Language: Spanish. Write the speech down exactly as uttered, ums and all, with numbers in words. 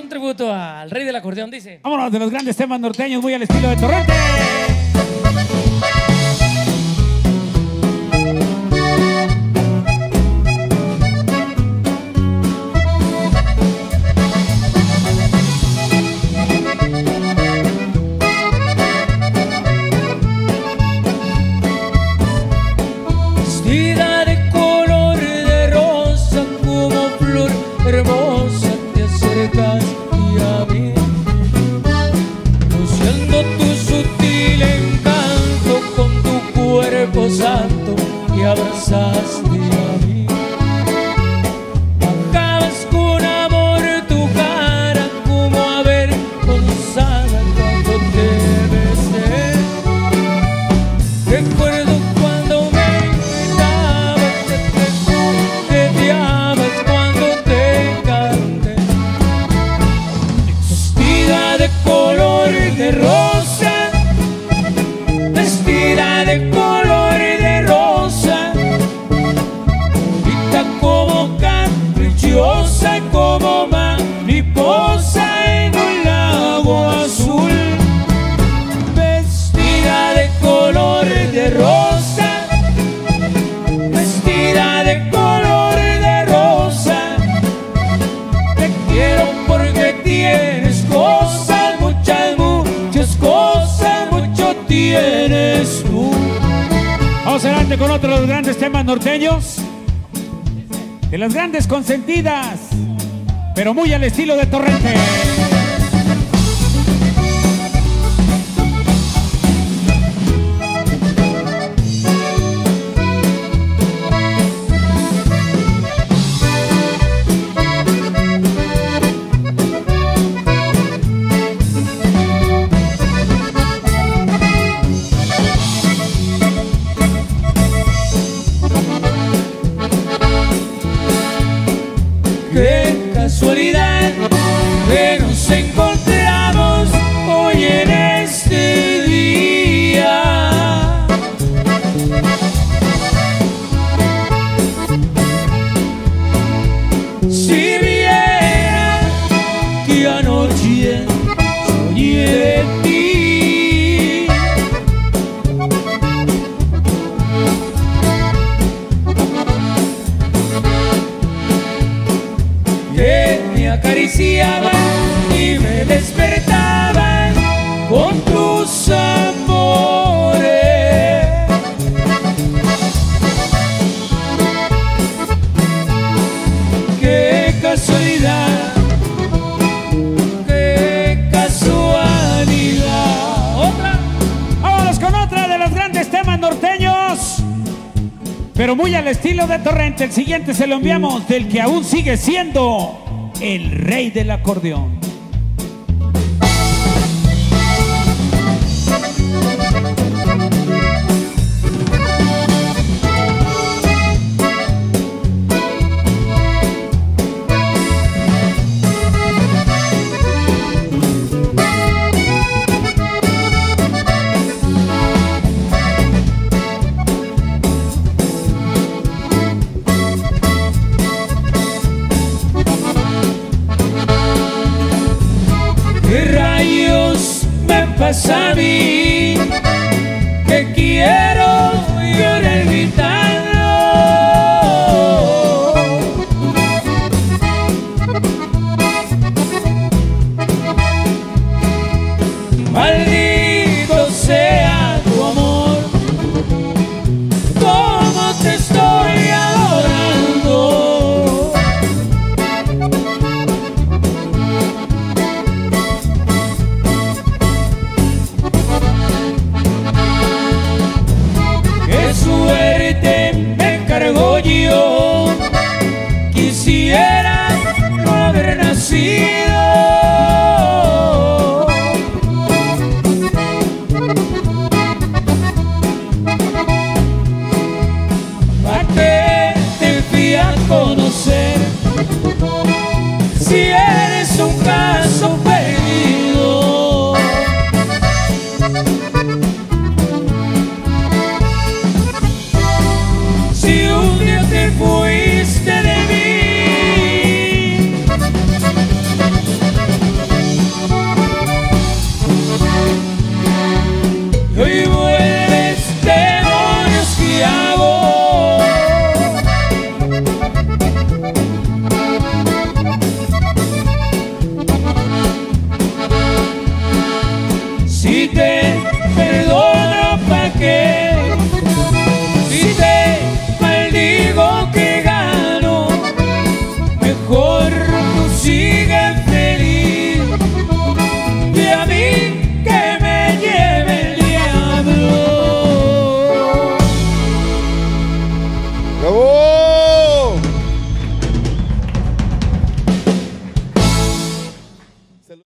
un tributo al rey del acordeón, dice. Vámonos de los grandes temas norteños, muy al estilo de Torrente. Vestida de color de rosa, como flor hermosa te acercas y a mí, luciendo tu sutil encanto con tu cuerpo santo y abrazaste a mí. Bajabas con amor tu cara como avergonzada cuando te besé. Recuerdo cuando me de rosa, vestida de color de rosa, bonita como caprichosa, como mariposa en un lago azul. Vestida de color de rosa, vestida de color de rosa, te quiero porque tienes cosas, cosas, mucho tienes tú. Vamos adelante con otro de los grandes temas norteños, de las grandes consentidas, pero muy al estilo de Torrente. Qué casualidad que nos encontramos hoy en este día. Si viera que anoche soñé de ti, que me acariciaban y me despertaban con tus amores. Qué casualidad, qué casualidad. Otra. Vámonos con otra de los grandes temas norteños, pero muy al estilo de Torrente. El siguiente se lo enviamos del que aún sigue siendo el rey del acordeón. ¿Qué rayos me pasa a mí?